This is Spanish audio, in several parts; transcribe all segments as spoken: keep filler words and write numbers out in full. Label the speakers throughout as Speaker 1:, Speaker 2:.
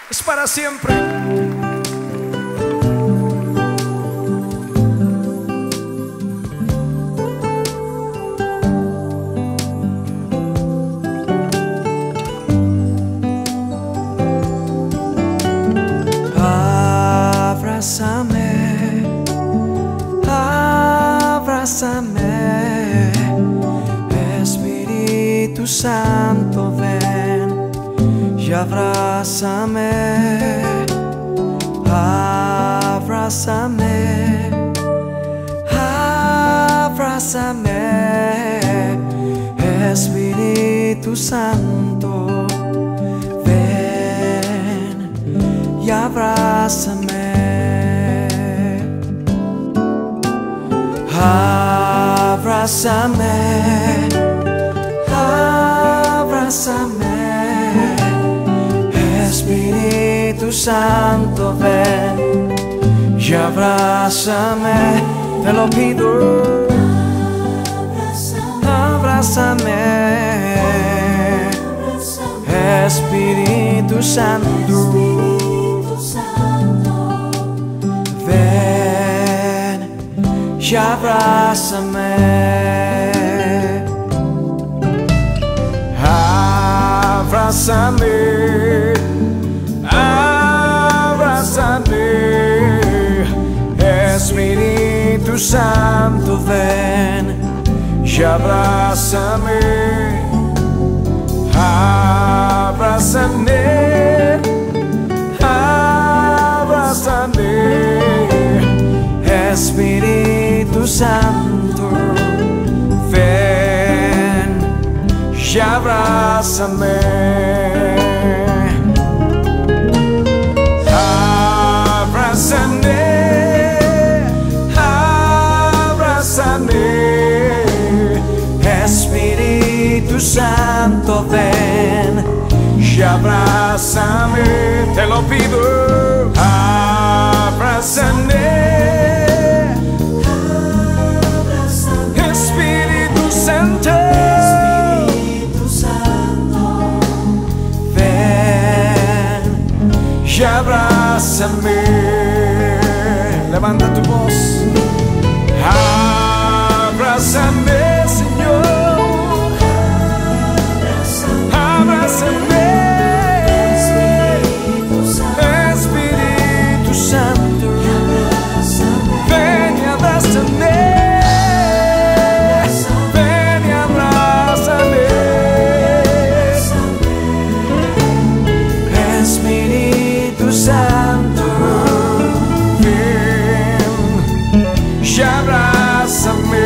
Speaker 1: es para siempre.
Speaker 2: Abrázame, abrázame, Espíritu Santo, ven y abrázame, abrázame, abrázame, Espíritu Santo, ven y abrázame. Abrázame, abrázame, Espíritu Santo, ven y abrázame, te lo pido. Abrázame, Espíritu Santo, ven y abrázame, abrázame, abrázame, Espíritu Santo, ven y abrázame, abrázame, abrázame, Espíritu Santo, ven y abrázame, abrázame, abrázame, Espíritu Santo, ven y abrázame, te lo pido. Abrázame, Espíritu Santo, ven y abrázame. Levanta tu voz. Abrázame, Señor, abrázame, Espíritu Santo, ven y abrázame, ven y abrázame, Espíritu Santo, ven y abrázame.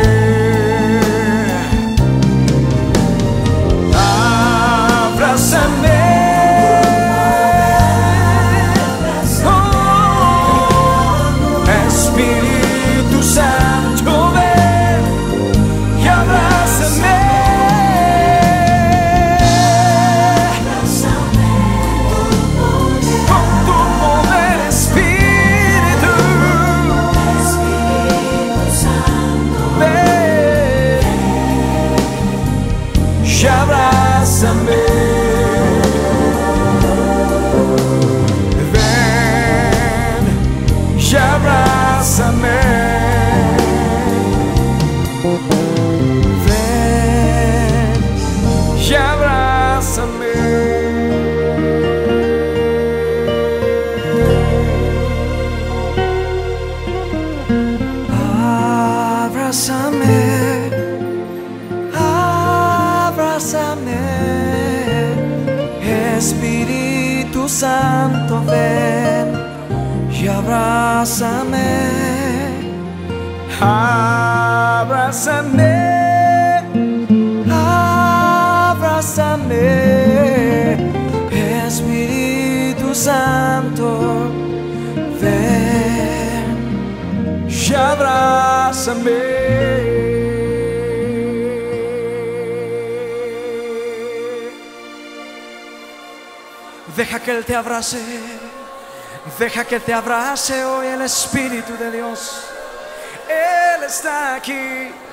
Speaker 2: Abrázame, ven y abrázame, ven y abrázame, abrázame, abrázame, Espíritu Santo, ven y abrázame, abrázame, abrázame, Espíritu Santo, ven y abrázame. Deja que Él te abrace, deja que te abrace hoy el Espíritu de Dios. Él está aquí.